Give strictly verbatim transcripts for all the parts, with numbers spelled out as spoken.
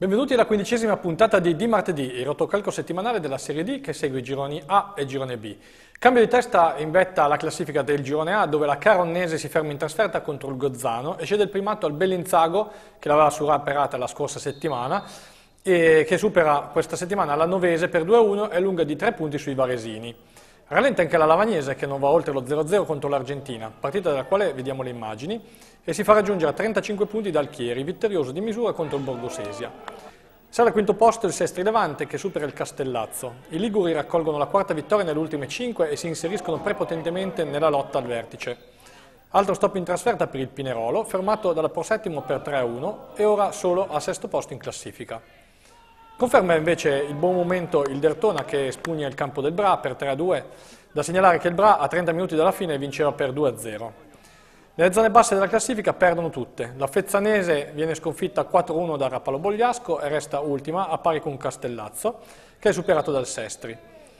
Benvenuti alla quindicesima puntata di Di Martedì, il rotocalco settimanale della Serie D che segue i gironi A e girone B. Cambio di testa in vetta alla classifica del girone A, dove la Caronnese si ferma in trasferta contro il Gozzano e cede il primato al Bellinzago, che l'aveva superata la scorsa settimana, e che supera questa settimana la Novese per due a uno e lunga di tre punti sui varesini. Rallenta anche la Lavagnese, che non va oltre lo zero a zero contro l'Argentina, partita dalla quale vediamo le immagini, e si fa raggiungere a trentacinque punti dal Chieri, vittorioso di misura contro il Borgosesia. Sale al quinto posto il Sestri Levante, che supera il Castellazzo. I liguri raccolgono la quarta vittoria nelle ultime cinque e si inseriscono prepotentemente nella lotta al vertice. Altro stop in trasferta per il Pinerolo, fermato dalla Pro Settimo per tre a uno e ora solo al sesto posto in classifica. Conferma invece il buon momento il Derthona, che spugna il campo del Bra per tre a due, da segnalare che il Bra a trenta minuti dalla fine vinceva per due a zero. Nelle zone basse della classifica perdono tutte. La Fezzanese viene sconfitta quattro a uno da Rapallo Bogliasco e resta ultima a pari con Castellazzo, che è superato dal Sestri.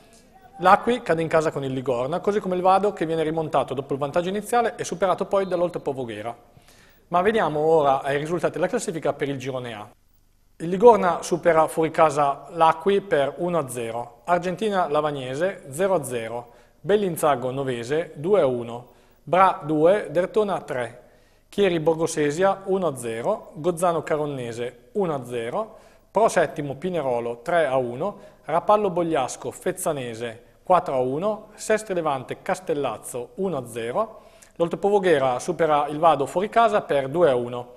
L'Acqui cade in casa con il Ligorna, così come il Vado, che viene rimontato dopo il vantaggio iniziale e superato poi dall'Oltrepò Voghera. Ma vediamo ora ai risultati della classifica per il girone A. Il Ligorna supera fuori casa l'Acqui per uno a zero, Argentina Lavagnese zero a zero, Bellinzago Novese due a uno, Bra due, Derthona tre, Chieri Borgosesia uno a zero, Gozzano Caronnese uno a zero, Pro Settimo Pinerolo tre a uno, Rapallo Bogliasco Fezzanese quattro a uno, Sestri Levante Castellazzo uno a zero, l'Oltrepò Voghera supera il Vado fuori casa per due a uno.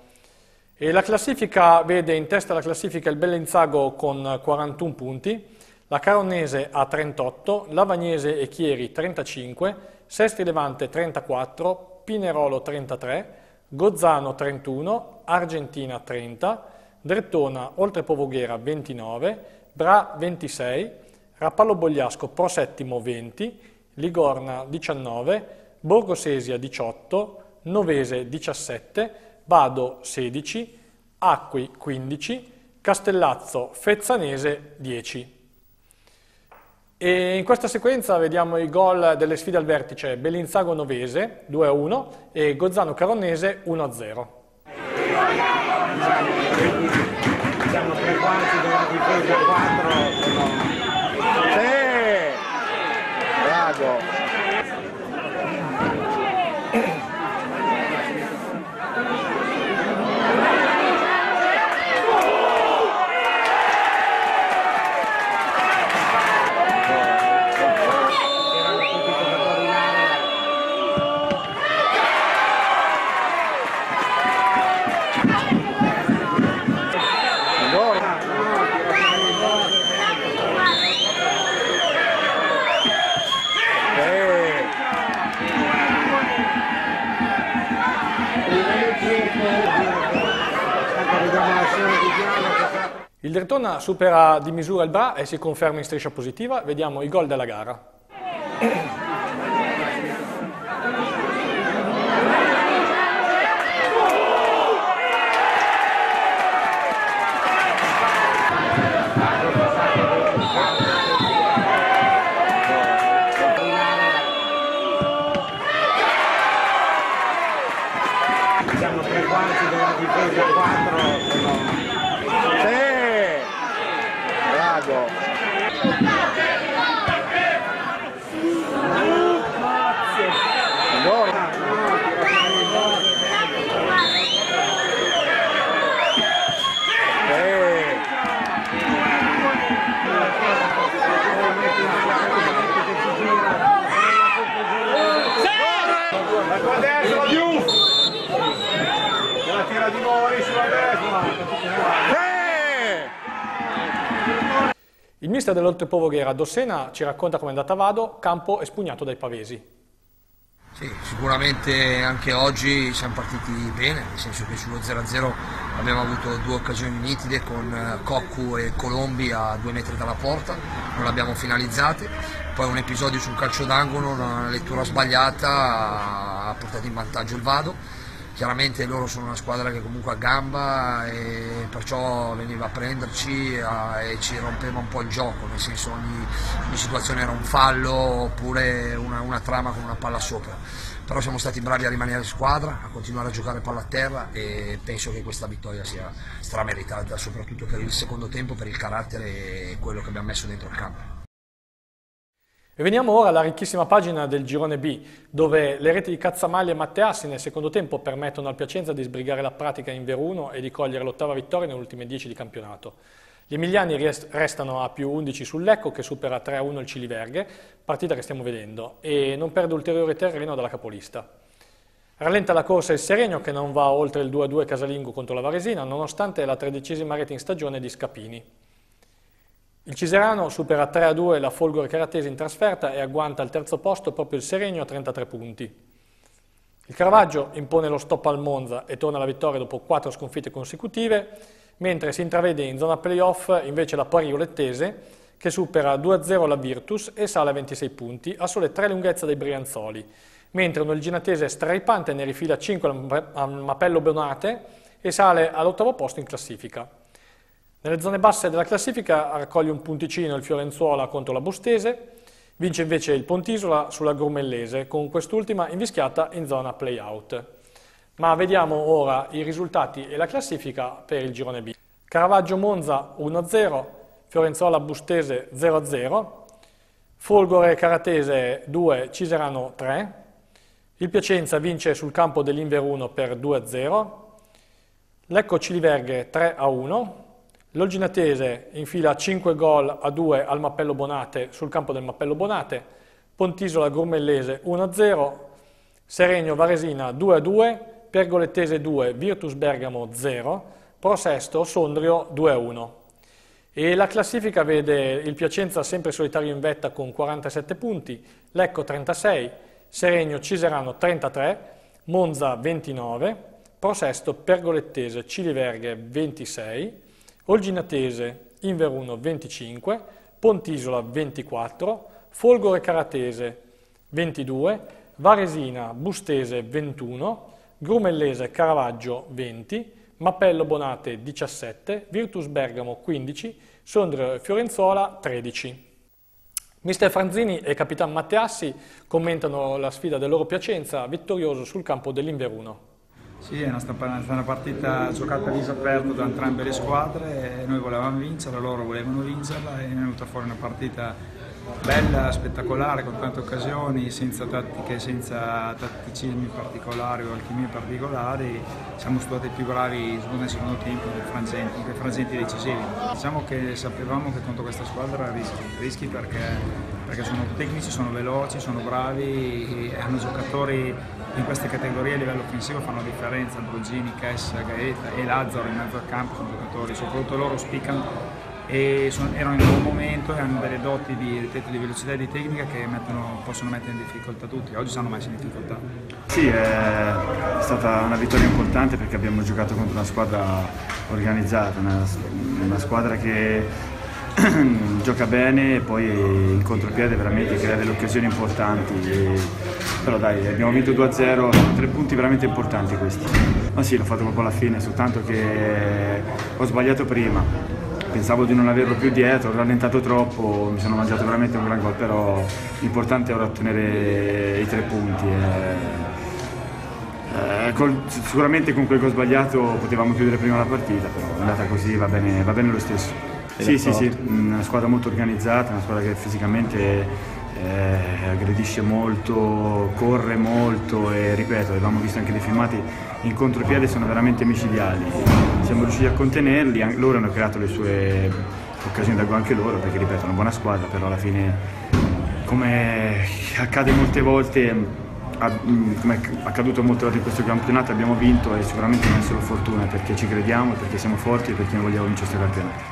E la classifica vede in testa alla classifica il Bellinzago con quarantuno punti, la Caronnese a trentotto, Lavagnese e Chieri trentacinque, Sestri Levante trentaquattro, Pinerolo trentatré, Gozzano trentuno, Argentina trenta, Derthona Oltrepò Voghera ventinove, Bra ventisei, Rapallo Bogliasco Pro Settimo venti, Ligorna diciannove, Borgosesia diciotto, Novese diciassette, Vado sedici, Acqui quindici, Castellazzo Fezzanese dieci. E in questa sequenza vediamo i gol delle sfide al vertice: Bellinzago Novese due a uno e Gozzano Caronnese uno a zero. Siamo tre quarti della difesa, quattro. Sì! Bravo! Il Derthona supera di misura il Bra e si conferma in striscia positiva. Vediamo i gol della gara. Siamo tre quarti della difesa, quattro. La tua destra più! La tira di Mori sulla destra! Il mister dell'Oltrepò Voghera, Dossena, ci racconta come è andata a Vado, campo espugnato dai pavesi. Sì, sicuramente anche oggi siamo partiti bene, nel senso che sullo zero a zero abbiamo avuto due occasioni nitide con Coccu e Colombi a due metri dalla porta, non le abbiamo finalizzate, poi un episodio sul calcio d'angolo, una lettura sbagliata ha portato in vantaggio il Vado. Chiaramente loro sono una squadra che comunque ha gamba e perciò veniva a prenderci e ci rompeva un po' il gioco, nel senso ogni, ogni situazione era un fallo oppure una, una trama con una palla sopra. però siamo stati bravi a rimanere squadra, a continuare a giocare palla a terra e penso che questa vittoria sia strameritata, soprattutto per il secondo tempo, per il carattere e quello che abbiamo messo dentro il campo. E veniamo ora alla ricchissima pagina del girone B, dove le reti di Cazzamaglia e Matteassi nel secondo tempo permettono al Piacenza di sbrigare la pratica in Veruno e di cogliere l'ottava vittoria nelle ultime dieci di campionato. Gli emiliani restano a più undici sul Lecco, che supera tre a uno il Ciliverghe, partita che stiamo vedendo, e non perde ulteriore terreno dalla capolista. Rallenta la corsa il Seregno, che non va oltre il due a due casalingo contro la Varesina, nonostante la tredicesima rete in stagione di Scapini. Il Ciserano supera tre a due la Folgore Caratesi in trasferta e agguanta al terzo posto proprio il Seregno a trentatré punti. Il Caravaggio impone lo stop al Monza e torna alla vittoria dopo quattro sconfitte consecutive, mentre si intravede in zona playoff invece la Pari Olettese, che supera due a zero la Virtus e sale a ventisei punti, a sole tre lunghezze dai Brianzoli, mentre un Olginatese straripante ne rifila cinque al Mapello Bonate e sale all'ottavo posto in classifica. Nelle zone basse della classifica raccoglie un punticino il Fiorenzuola contro la Bostese, vince invece il Pontisola sulla Grumellese, con quest'ultima invischiata in zona play-out. Ma vediamo ora i risultati e la classifica per il girone B. Caravaggio Monza uno a zero, Fiorenzuola Bustese zero a zero, Folgore Caratese due, Ciserano tre, il Piacenza vince sul campo dell'Inveruno per due a zero, Lecco Ciliverghe tre a uno, l'Olginatese infila cinque gol a due al Mappello Bonate sul campo del Mappello Bonate, Pontisola Grumellese uno a zero, Seregno Varesina due a due, Pergolettese due, Virtus Bergamo zero, Pro Sesto Sondrio due a uno. E la classifica vede il Piacenza sempre solitario in vetta con quarantasette punti, Lecco trentasei, Seregno Ciserano trentatré, Monza ventinove, Pro Sesto Pergolettese Ciliverghe ventisei, Olginatese Inveruno venticinque, Pontisola ventiquattro, Folgore Caratese ventidue, Varesina Bustese ventuno, Grumellese Caravaggio venti, Mappello Bonate diciassette, Virtus Bergamo quindici, Sondrio e Fiorenzuola tredici. Mister Franzini e Capitan Matteassi commentano la sfida del loro Piacenza vittorioso sul campo dell'Inveruno. Sì, è una, una partita giocata a viso aperto da entrambe le squadre, noi volevamo vincerla, loro volevano vincerla e è venuta fuori una partita bella, spettacolare, con tante occasioni, senza tattiche, senza tatticismi particolari o alchimie particolari. Siamo stati più bravi nel secondo tempo nei frangenti, nei frangenti decisivi. Diciamo che sapevamo che contro questa squadra rischi, rischi perché, perché sono tecnici, sono veloci, sono bravi e hanno giocatori in queste categorie a livello offensivo fanno differenza. Ambrogini, Chessa, Gaeta e Lazzaro in mezzo al campo sono giocatori, soprattutto loro spiccano e sono, erano in un buon momento e hanno delle doti di, ripeto, di velocità e di tecnica che mettono, possono mettere in difficoltà tutti. Oggi si hanno messi in difficoltà. Sì, è stata una vittoria importante perché abbiamo giocato contro una squadra organizzata, una, una squadra che gioca bene e poi in contropiede veramente crea delle occasioni importanti. E, però dai, abbiamo vinto due a zero, tre punti veramente importanti questi. Ma sì, l'ho fatto proprio alla fine, soltanto che ho sbagliato prima. Pensavo di non averlo più dietro, ho rallentato troppo, mi sono mangiato veramente un gran gol, però l'importante è ora ottenere i tre punti. E, eh, col, sicuramente con quel che ho sbagliato potevamo chiudere prima la partita, però è andata così, va bene, va bene lo stesso. Sì, sì, sì, una squadra molto organizzata, una squadra che fisicamente eh, aggredisce molto, corre molto e ripeto, avevamo visto anche dei filmati in contropiede, sono veramente micidiali. Siamo riusciti a contenerli, loro hanno creato le sue occasioni da gol anche loro, perché ripeto, è una buona squadra, però alla fine, come accade molte volte, come è accaduto molte volte in questo campionato, abbiamo vinto e sicuramente non è solo fortuna, perché ci crediamo, perché siamo forti e perché non vogliamo vincere questo campionato.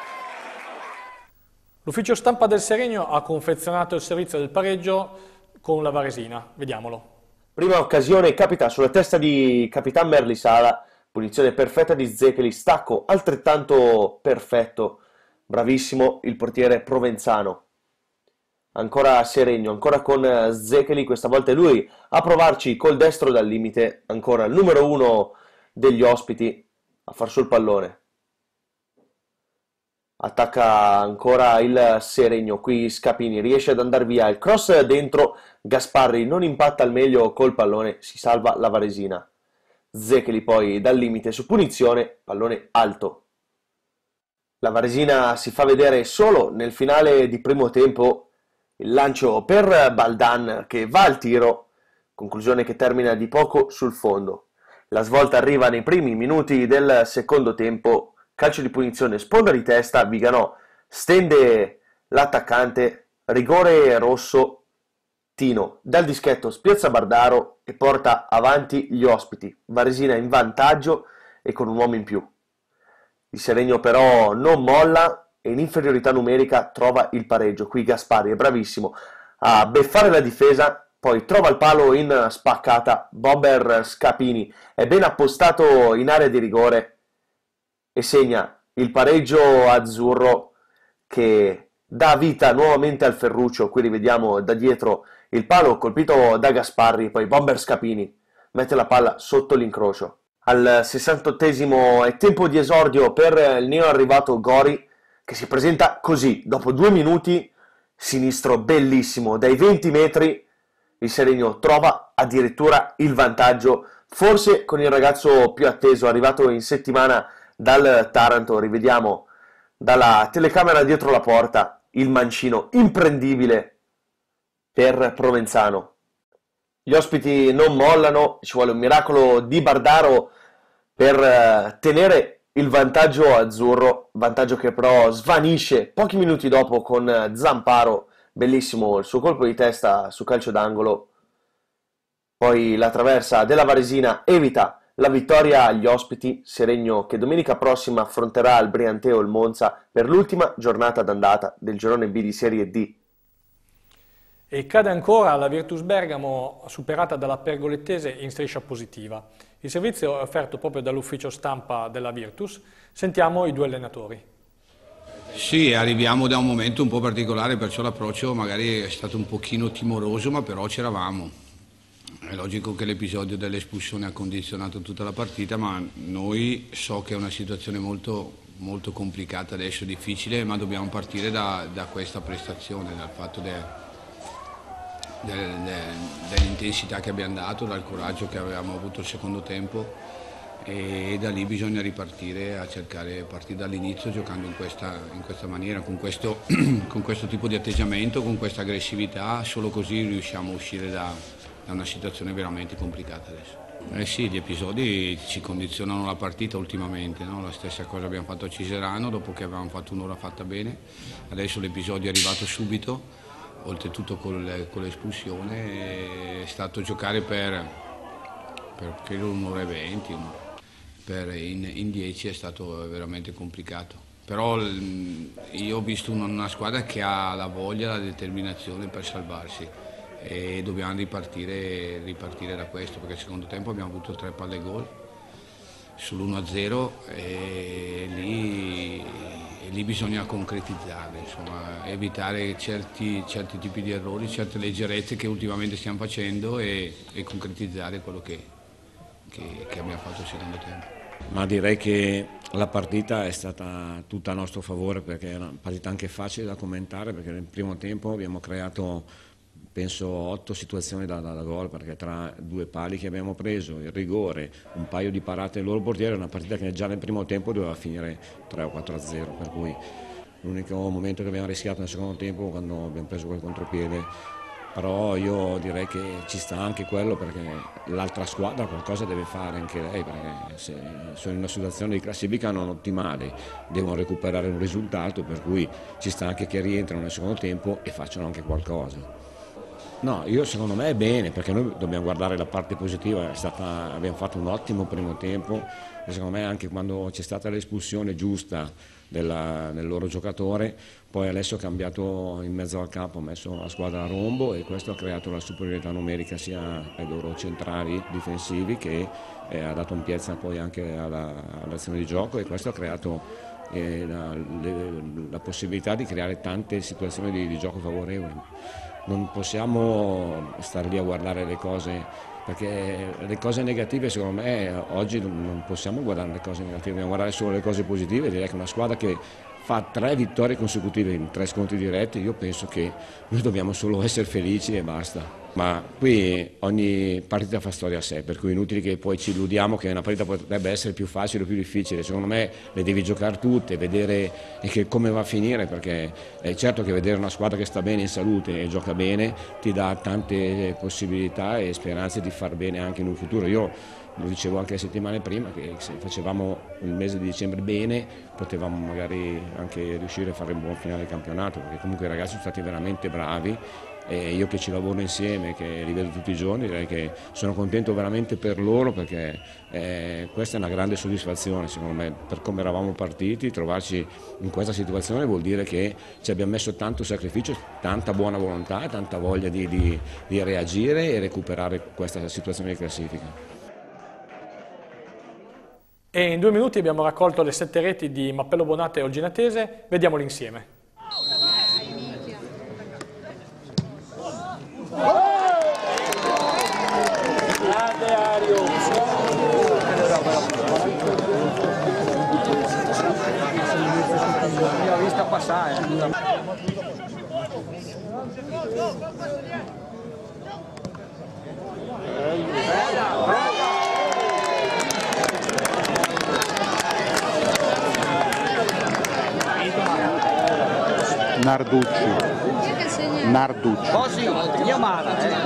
L'ufficio stampa del Seregno ha confezionato il servizio del pareggio con la Varesina. Vediamolo. Prima occasione capita sulla testa di Capitan Merlisala, punizione perfetta di Zecheli, stacco altrettanto perfetto, bravissimo il portiere provenzano. Ancora Seregno, ancora con Zecheli, questa volta è lui a provarci col destro dal limite, ancora il numero uno degli ospiti a far sul pallone. attacca ancora il Seregno, qui Scapini riesce ad andare via, il cross dentro, Gasparri non impatta al meglio col pallone, si salva la Varesina. Zecheli poi dal limite su punizione, pallone alto. La Varesina si fa vedere solo nel finale di primo tempo, il lancio per Baldan che va al tiro, conclusione che termina di poco sul fondo. La svolta arriva nei primi minuti del secondo tempo, calcio di punizione, sponda di testa, Viganò stende l'attaccante, rigore rosso, Tino dal dischetto spiazza Bardaro e porta avanti gli ospiti, Varesina in vantaggio e con un uomo in più. Il Seregno però non molla e in inferiorità numerica trova il pareggio, qui Gasparri è bravissimo a beffare la difesa, poi trova il palo in spaccata, Bomber Scapini è ben appostato in area di rigore e segna il pareggio azzurro che dà vita nuovamente al Ferruccio. Qui rivediamo da dietro il palo colpito da Gasparri, poi Bomber Scapini mette la palla sotto l'incrocio. Al sessantottesimo è tempo di esordio per il neo arrivato Gori che si presenta così, dopo due minuti, sinistro bellissimo, dai venti metri il Seregno trova addirittura il vantaggio, forse con il ragazzo più atteso, arrivato in settimana dal Taranto, rivediamo dalla telecamera dietro la porta il mancino imprendibile per Provenzano. Gli ospiti non mollano, ci vuole un miracolo di Bardaro per tenere il vantaggio azzurro, vantaggio che però svanisce pochi minuti dopo con Zamparo, bellissimo il suo colpo di testa su calcio d'angolo. Poi la traversa della Varesina evita la vittoria agli ospiti, Seregno che domenica prossima affronterà il Brianteo il Monza per l'ultima giornata d'andata del girone B di Serie D. E cade ancora la Virtus Bergamo, superata dalla Pergolettese in striscia positiva. Il servizio è offerto proprio dall'ufficio stampa della Virtus. Sentiamo i due allenatori. Sì, arriviamo da un momento un po' particolare, perciò l'approccio magari è stato un pochino timoroso, ma però c'eravamo. È logico che l'episodio dell'espulsione ha condizionato tutta la partita, ma noi so che è una situazione molto, molto complicata adesso, difficile, ma dobbiamo partire da, da questa prestazione, dal fatto de, de, de, dell'intensità che abbiamo dato, dal coraggio che avevamo avuto il secondo tempo, e da lì bisogna ripartire a cercare, partire dall'inizio giocando in questa, in questa maniera, con questo, con questo tipo di atteggiamento, con questa aggressività, solo così riusciamo a uscire da è una situazione veramente complicata adesso. Eh sì, gli episodi ci condizionano la partita ultimamente, no? La stessa cosa abbiamo fatto a Ciserano dopo che avevamo fatto un'ora fatta bene, adesso l'episodio è arrivato subito, oltretutto con l'espulsione, è stato giocare per, per credo un'ora e venti, per in, in dieci è stato veramente complicato. Però io ho visto una, una squadra che ha la voglia, la determinazione per salvarsi. E dobbiamo ripartire, ripartire da questo, perché al secondo tempo abbiamo avuto tre palle gol sull'uno a zero e lì, e lì bisogna concretizzare, insomma, evitare certi, certi tipi di errori, certe leggerezze che ultimamente stiamo facendo e, e concretizzare quello che, che, che abbiamo fatto al secondo tempo. Ma direi che la partita è stata tutta a nostro favore, perché è una partita anche facile da commentare, perché nel primo tempo abbiamo creato penso otto situazioni da, da, da gol, perché tra due pali che abbiamo preso, il rigore, un paio di parate del loro portiere, è una partita che già nel primo tempo doveva finire tre o quattro a zero, per cui l'unico momento che abbiamo rischiato nel secondo tempo quando abbiamo preso quel contropiede, però io direi che ci sta anche quello, perché l'altra squadra qualcosa deve fare anche lei, perché se sono in una situazione di classifica non ottimale, devono recuperare un risultato, per cui ci sta anche che rientrano nel secondo tempo e facciano anche qualcosa. No, io secondo me è bene, perché noi dobbiamo guardare la parte positiva, è stata, abbiamo fatto un ottimo primo tempo e secondo me anche quando c'è stata l'espulsione giusta della, del loro giocatore, poi adesso ha cambiato in mezzo al campo, ha messo la squadra a rombo e questo ha creato la superiorità numerica sia ai loro centrali difensivi che eh, ha dato ampiezza poi anche all'azione di gioco, e questo ha creato eh, la, le, la possibilità di creare tante situazioni di, di gioco favorevoli. Non possiamo stare lì a guardare le cose, perché le cose negative secondo me oggi non possiamo guardare le cose negative, dobbiamo guardare solo le cose positive. Direi che una squadra che fa tre vittorie consecutive in tre scontri diretti, io penso che noi dobbiamo solo essere felici e basta. Ma qui ogni partita fa storia a sé, per cui è inutile che poi ci illudiamo che una partita potrebbe essere più facile o più difficile. Secondo me le devi giocare tutte, vedere che come va a finire, perché è certo che vedere una squadra che sta bene in salute e gioca bene ti dà tante possibilità e speranze di far bene anche in un futuro. Io lo dicevo anche le settimane prima, che se facevamo il mese di dicembre bene potevamo magari anche riuscire a fare un buon finale del campionato, perché comunque i ragazzi sono stati veramente bravi e io che ci lavoro insieme, che li vedo tutti i giorni, direi che sono contento veramente per loro, perché eh, questa è una grande soddisfazione secondo me per come eravamo partiti. Trovarci in questa situazione vuol dire che ci abbiamo messo tanto sacrificio, tanta buona volontà e tanta voglia di, di, di reagire e recuperare questa situazione di classifica. E in due minuti abbiamo raccolto le sette reti di Mappello Bonate e Olginatese, vediamoli insieme. Grande Ario! L'ho vista passare. Narducci. Narducci. Oh sì, io male, eh.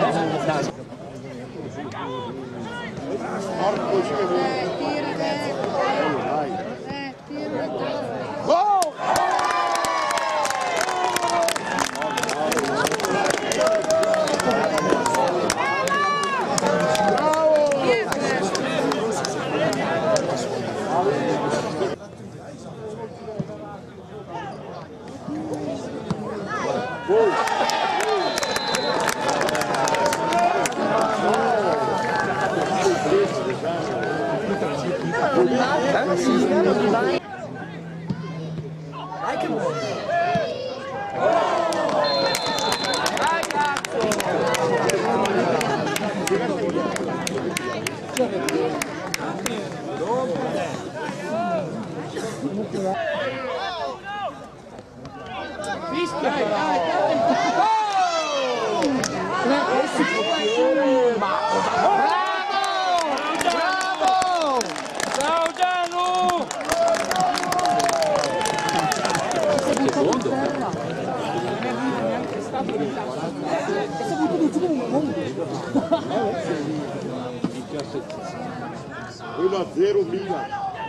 uno a zero Milan.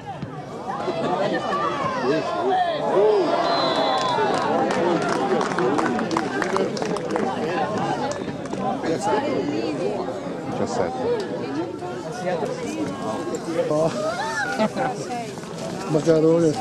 diciassette. Oh. Macaroni.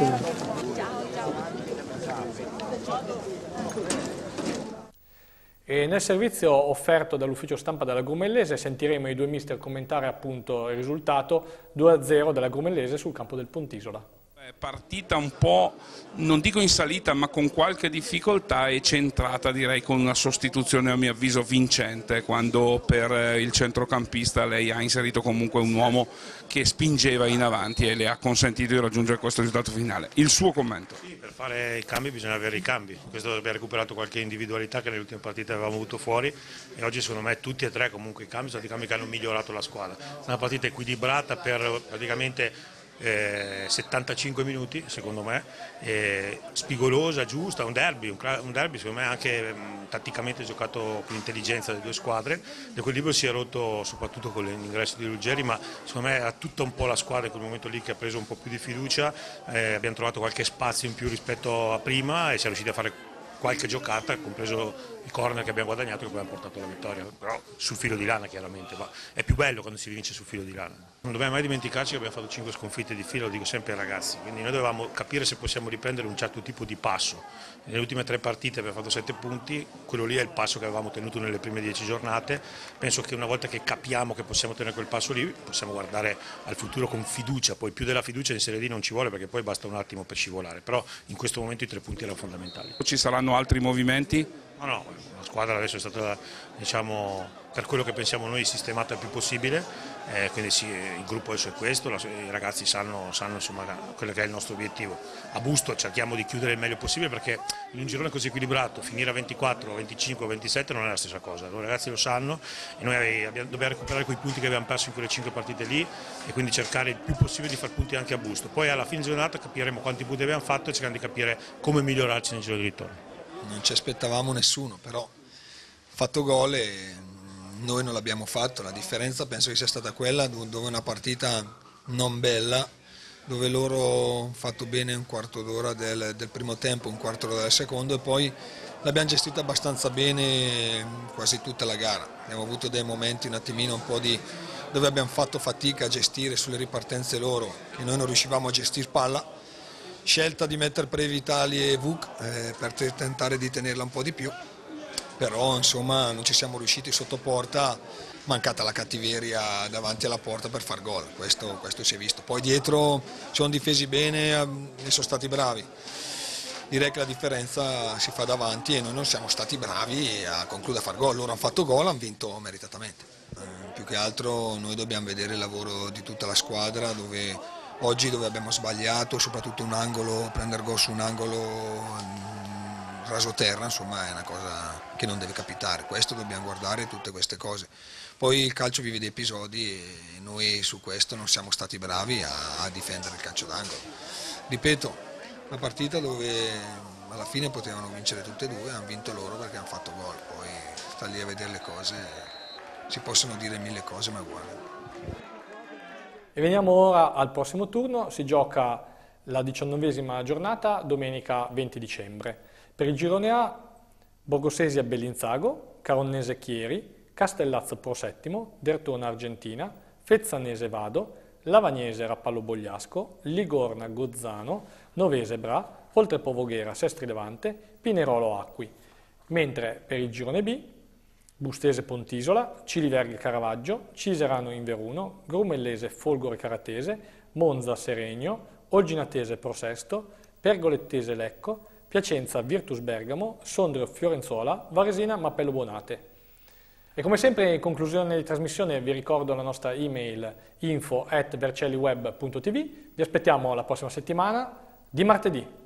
E nel servizio offerto dall'ufficio stampa della Grumellese sentiremo i due mister commentare appunto il risultato due a zero della Grumellese sul campo del Pontisola. Partita un po', non dico in salita, ma con qualche difficoltà e centrata, direi, con una sostituzione a mio avviso vincente, quando per il centrocampista lei ha inserito comunque un uomo che spingeva in avanti e le ha consentito di raggiungere questo risultato finale. Il suo commento? Sì, per fare i cambi bisogna avere i cambi, questo abbiamo recuperato qualche individualità che nelle ultime partite avevamo avuto fuori e oggi secondo me tutti e tre comunque i cambi sono stati cambi che hanno migliorato la squadra. È una partita equilibrata per praticamente Eh, settantacinque minuti secondo me, eh, spigolosa, giusta, un derby, un, un derby secondo me anche mh, tatticamente giocato con intelligenza delle due squadre. L'equilibrio si è rotto soprattutto con l'ingresso di Ruggeri, ma secondo me era tutta un po' la squadra in quel momento lì che ha preso un po' più di fiducia, eh, abbiamo trovato qualche spazio in più rispetto a prima e siamo riusciti a fare qualche giocata, compreso il corner che abbiamo guadagnato, che poi abbiamo portato la vittoria, però sul filo di lana chiaramente, ma è più bello quando si vince sul filo di lana. Non dobbiamo mai dimenticarci che abbiamo fatto cinque sconfitte di fila, lo dico sempre ai ragazzi, quindi noi dovevamo capire se possiamo riprendere un certo tipo di passo. Nelle ultime tre partite abbiamo fatto sette punti, quello lì è il passo che avevamo tenuto nelle prime dieci giornate. Penso che una volta che capiamo che possiamo tenere quel passo lì, possiamo guardare al futuro con fiducia, poi più della fiducia in Serie D non ci vuole perché poi basta un attimo per scivolare, però in questo momento i tre punti erano fondamentali. Ci saranno altri movimenti? No, no, la squadra adesso è stata, diciamo, per quello che pensiamo noi, sistemata il più possibile, eh, quindi sì, il gruppo adesso è questo, la, i ragazzi sanno, sanno insomma, quello che è il nostro obiettivo. A Busto cerchiamo di chiudere il meglio possibile, perché in un girone così equilibrato finire a ventiquattro, venticinque, ventisette non è la stessa cosa, i ragazzi lo sanno e noi abbiamo, dobbiamo recuperare quei punti che abbiamo perso in quelle cinque partite lì e quindi cercare il più possibile di far punti anche a Busto. Poi alla fine giornata capiremo quanti punti abbiamo fatto e cerchiamo di capire come migliorarci nel giro di ritorno. Non ci aspettavamo nessuno, però fatto gol e noi non l'abbiamo fatto. La differenza penso che sia stata quella dove una partita non bella, dove loro hanno fatto bene un quarto d'ora del, del primo tempo, un quarto d'ora del secondo, e poi l'abbiamo gestita abbastanza bene quasi tutta la gara. Abbiamo avuto dei momenti un attimino un po' di dove abbiamo fatto fatica a gestire sulle ripartenze loro, che noi non riuscivamo a gestire palla. Scelta di mettere Previtali e Vuk eh, per tentare di tenerla un po' di più, però insomma non ci siamo riusciti sotto porta, mancata la cattiveria davanti alla porta per far gol, questo, questo si è visto. Poi dietro ci sono difesi bene e sono stati bravi, direi che la differenza si fa davanti e noi non siamo stati bravi a concludere a far gol. Loro hanno fatto gol, hanno vinto meritatamente, eh, più che altro noi dobbiamo vedere il lavoro di tutta la squadra, dove oggi dove abbiamo sbagliato, soprattutto un angolo, prendere gol su un angolo mh, rasoterra, insomma è una cosa che non deve capitare, questo dobbiamo guardare, tutte queste cose. Poi il calcio vive di episodi e noi su questo non siamo stati bravi a, a difendere il calcio d'angolo. Ripeto, una partita dove alla fine potevano vincere tutte e due, hanno vinto loro perché hanno fatto gol, poi sta lì a vedere le cose, si possono dire mille cose ma è uguale. E veniamo ora al prossimo turno, si gioca la diciannovesima giornata domenica venti dicembre. Per il girone A, Borgosesia Bellinzago, Caronnese Chieri, Castellazzo Pro Settimo, Dertona Argentina, Fezzanese Vado, Lavagnese Rappallo Bogliasco, Ligorna Gozzano, Novese Bra, Oltrepo Voghera Sestri Levante, Pinerolo Acqui. Mentre per il girone B, Bustese Pontisola, Ciliverghe Caravaggio, Ciserano Inveruno, Grumellese Folgore Caratese, Monza Seregno, Olginatese Prosesto, Pergolettese Lecco, Piacenza Virtus Bergamo, Sondrio Fiorenzuola, Varesina Mappello Buonate. E come sempre in conclusione di trasmissione vi ricordo la nostra email info at vercelliweb punto tv, vi aspettiamo la prossima settimana di martedì.